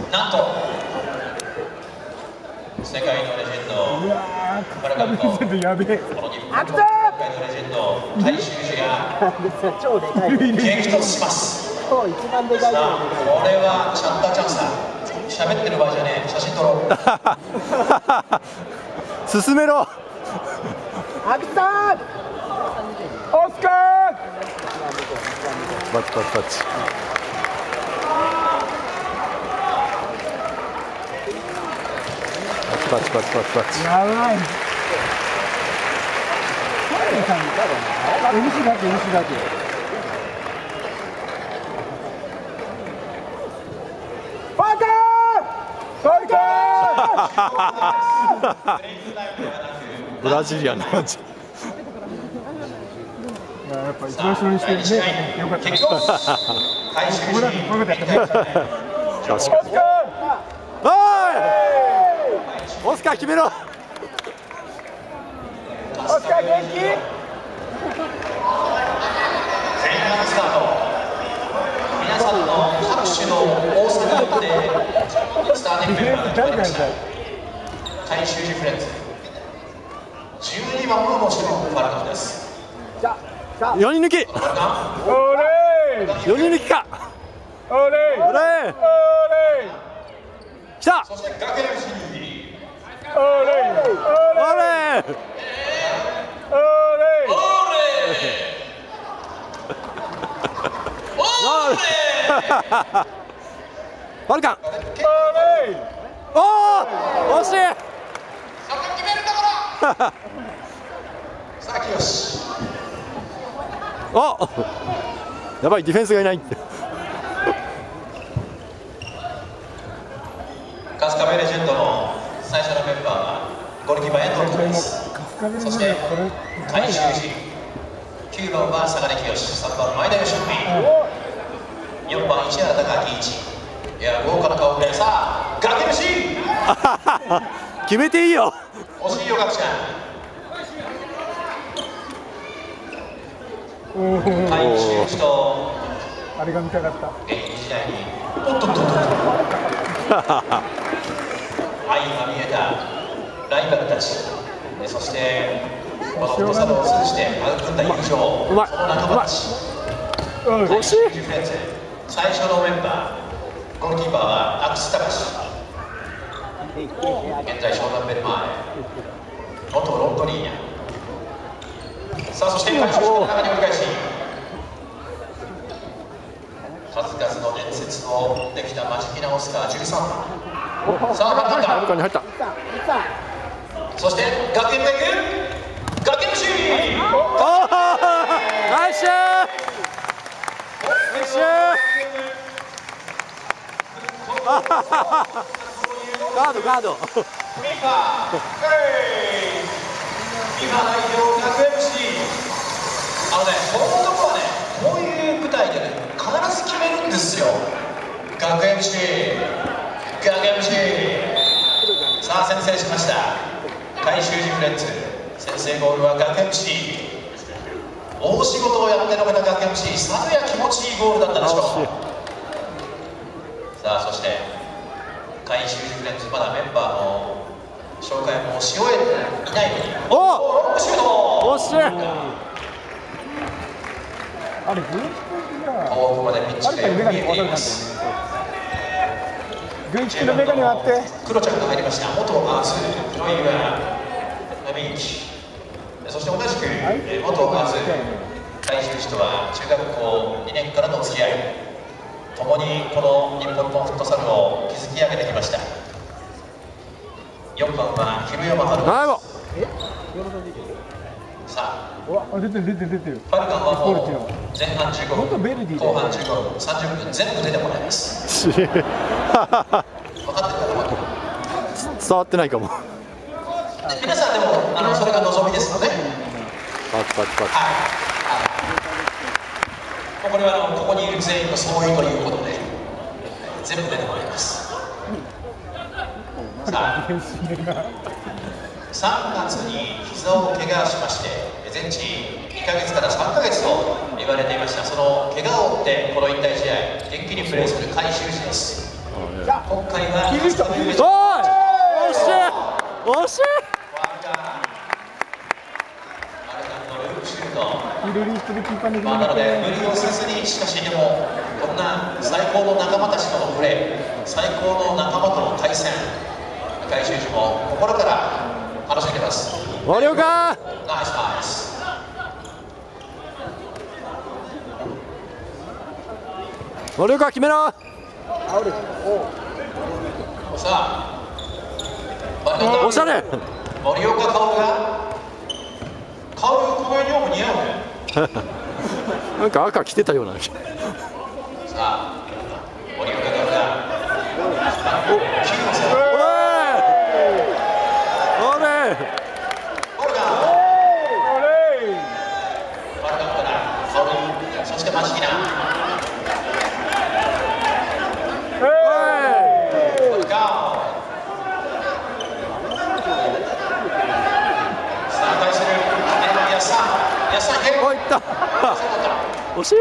なんと世界のレジェンドパラカンとこの日本の世界のレジェンド大衆寺が激突します。さあこれはチャンタチャンスだ。喋ってる場合じゃねえ。写真撮ろう進めろ。 アキさんオスカーバチバチバチ。バチバチバチバチ。 やばい。MC だけ MC だけ。バカー！バカー！ ブラジリアンの感じ。 やっぱ一番後ろにしてね、よかった。 確かに。 おい！オスカー決めろ。 オスカー元気？ 前半スタート。皆さんの拍手の多さによってスターティングメンバーが決まりました。大衆寺フレンズ12番のもちろんファルコンです。 4人抜き。4人抜きか。 オレオレ来た。 そして崖のシーオレオレファルカン。おお惜しい。 そこ決めるところ。さあ清志。 おやばいディフェンスがいない。 カスカベレジェンドの最初のメンバーはゴールキーパー遠藤君です。そして大衆寺9番は坂根清3番前田義文4番市原貴明一。いや豪華な顔ぶれ。さあ崖飯決めていいよ。 惜しいよガクちゃん。大衆寺とあれが見たかった。 現役時代におっとっとっと愛が見えたライバルたち、そしてこのフットサルを通じて育んだ友情、その仲間たち。 惜しい。 最初のメンバー、ゴールキーパーは阿久津隆。現在湘南ベルマーレ、元ロンドリーニャ。さあそして大衆の中に折り返し、数々の伝説をできたマジキナオスカー13番。さあファルカンに入った。 そして崖の行く崖のシーン。 ナイスナイスガードガード。 FIFA 代表学 MC。この男はね、こういう舞台でね、必ず決めるんですよ。学 MC 学 MC。さあ先制しました大衆寺フレンズ。先制ゴールは学 MC。大仕事をやってのけた学 MC。さぞや気持ちいいゴールだったでしょう。さあそして大衆寺フレンズ、まだメンバーの紹介もし終えていないのに、ロングシュート。 惜しい。 あれ遠くまでピッチが見えています。 軍地のメガネがあって、 クロちゃんが入りました。元アーツ黒岩波之。そして同じく元アーツ大衆寺とは中学校2年からの付き合い、共にこの日本のフットサルを築き上げてきました。4番は広山春。さあ出てる出てる出てる。 ファルカンはもう前半15分、後半15分、30分全部出てもらいます。分かってるかな。 伝わってないかも。 皆さんでもそれが望みですので。 パチパチパチ。 これはここにいる全員の総意ということで全部出てもらいます。さあ3月に膝を怪我しまして全治2ヶ月から3ヶ月と言われていました。その怪我を負ってこの引退試合元気にプレーする海舟寺です。 今回はおい、惜しい惜しい。 まあなので無理をせずに、しかしでもこんな最高の仲間たちとのプレー、最高の仲間との対戦、赤井修二も心から楽しんでます。 森岡ナイスナイス。 森岡決めろ。 さあおしゃれ。 森岡薫がこのユニフォーム似合うね。 なんか赤着てたような。 さあ森岡薫がそしてマシキナおいった。惜しい。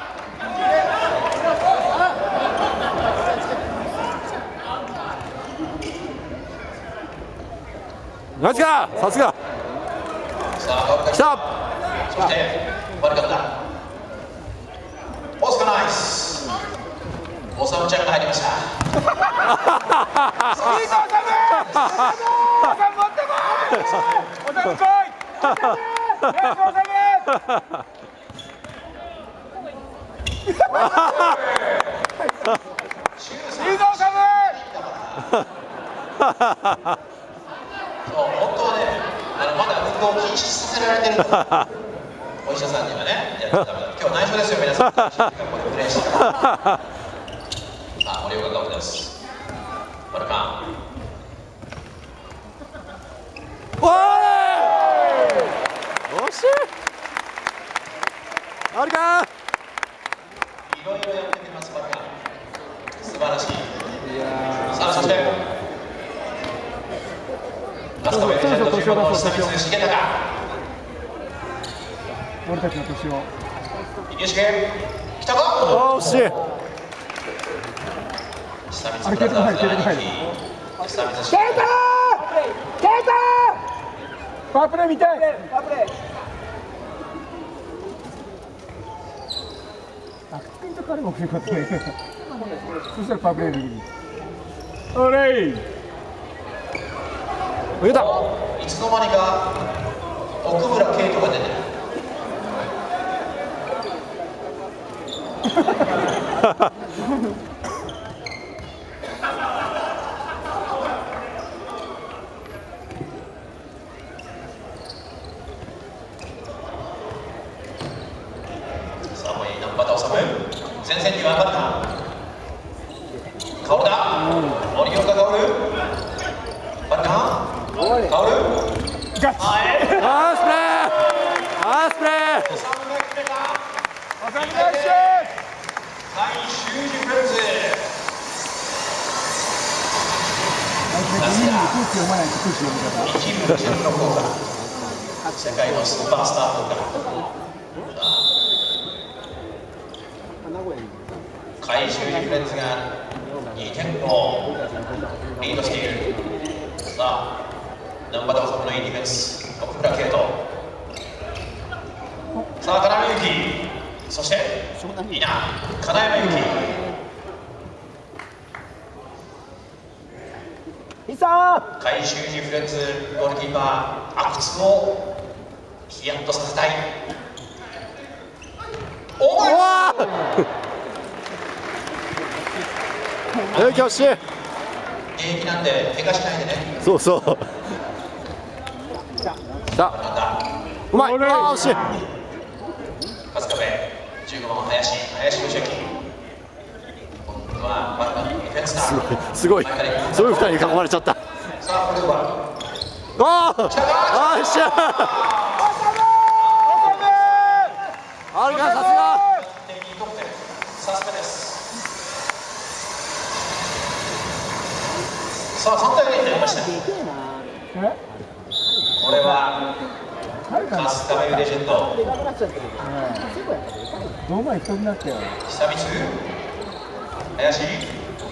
ナイスか、さすが。来た。 そして悪かった。オスカナイス。オサムちゃんが入りました。そう本当はね、まだ運動を禁止させられてるお医者さんにはね、やっちゃダメだ。今日内緒ですよ皆さん。プレーしてさあ森岡薫です。バルカン。 おい。惜しい。バルカン。 いろいろやってみますバルカン。素晴らしい。さあそして。ラストメッセージの重要の久光重隆。 俺たちの年を。 池重来たか。 惜しい。 久光ブラザーズ兄貴。久光ケイタパワープレー見たい。パワープレー。あ、スピンと彼もよかったね。そしたらパワープレーできる。オレイ。 いた。 いつの間にか奥村圭人が出てる。さあもういい南畑治前線に分かった薫だ。森岡薫バルカン薫ガッツ。 ナイスプレー。ナイスプレー。 おさむが決めた。 おさむナイス。 甲斐修二プレス。 空気読まないと空気読み方。 生きる自分の効果。世界のスーパースター効果。甲斐修二フレンズが2点をリードしている。さあ南畑治のいいディフェンス、奥村圭人。さあ金山由紀、そして稲金山由紀。甲斐修二フレンズゴールキーパー阿久津をヒヤッとさせたい。お前惜しい。 現役なんで怪我しないでね。 そうそう。さあ、うまい。あ、惜しい。 春日部15番林義行。今度はバルカンディフェンスだ。 すごい。そういう2人に囲まれちゃった。 さあこれは。 ああ、よっしゃ。あるかさすが。 さすがです。さあ3対0になりました。これは春日部レジェンドどうも一緒になったよ。 久光林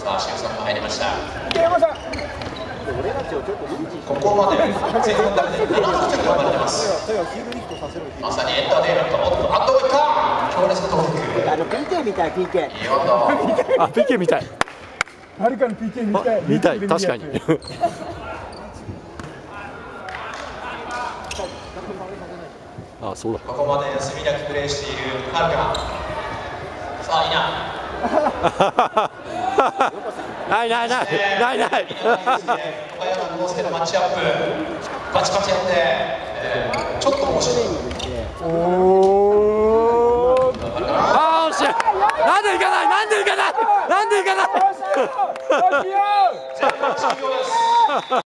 さあシューソンが入りました。 山さん。 ここまで前半だけで7得点が生まれてます。まさにエンターテインメント。あっといった強烈な投球。 PK みたい PK。 あ PK みたい。 はるかに PK みたい。 見たい確かに。あそうだ。 ここまで休みなくプレーしているはるか。さあいな。 ないないないないない。 岡山のせのマッチアップバチバチやって、ちょっと面白い。 おー。 あー惜しい。なんでいかないなんでいかないなんでいかない。 前半終了です。